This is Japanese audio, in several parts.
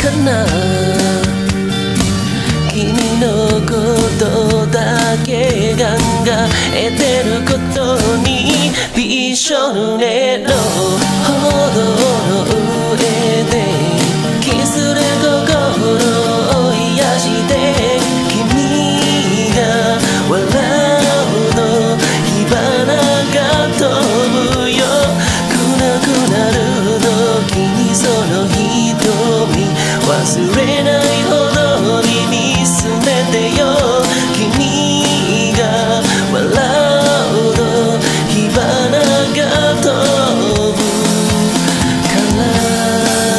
かな。君のことだけ考えてることにびしょ濡れの歩道の上でキスで心を癒して君が笑うの火花が飛ぶよ。暗くなる時にその瞳忘れないほどに見つめてよ。君が笑うと火花が飛ぶから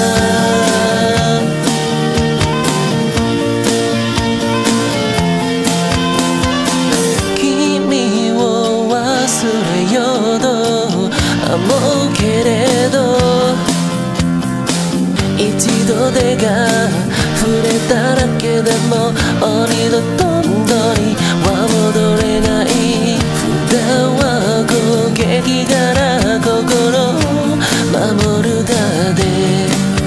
君を忘れようと思うけれど一度手が触れただけでも二度と本当には戻れない。普段は攻撃から心を守るだで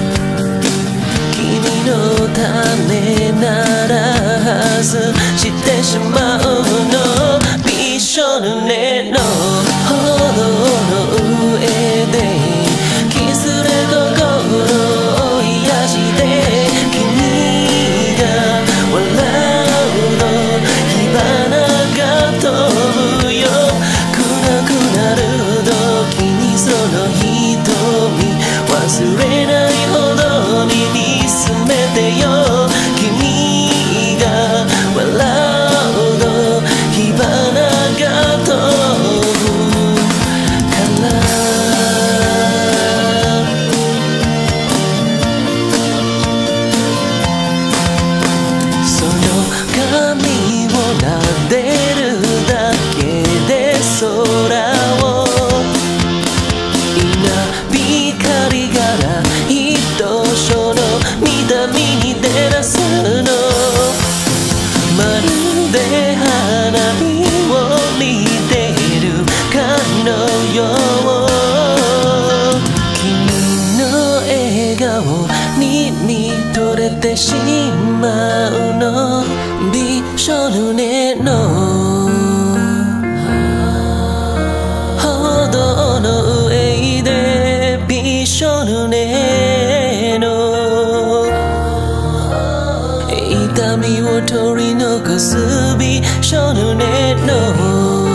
君のためなら外してしまうの。びしょ濡れの歩道の上でキスで心を癒して君が笑うの火花が飛ぶよ。暗くなる時にその瞳忘れないほどに見つめてよ。君が笑うの火花が飛ぶからその髪を撫でるだけで空を稲光から一緒の南に照らすの。まるで花火を見ているかのよう。君の笑顔に見とれてしまうの。びしょ濡れの歩道の上でびしょ濡れの痛みを取り残すびしょ濡れの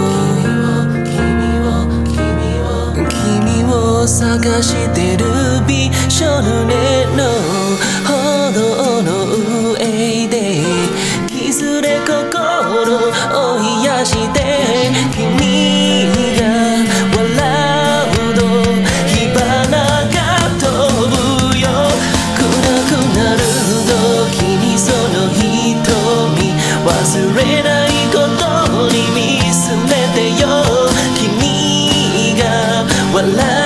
君を探してるびしょ濡れの歩道の上でキスで心を癒して君が笑うと火花が飛ぶよ。暗くなる時にその瞳忘れないことに見つめてよ。君が笑う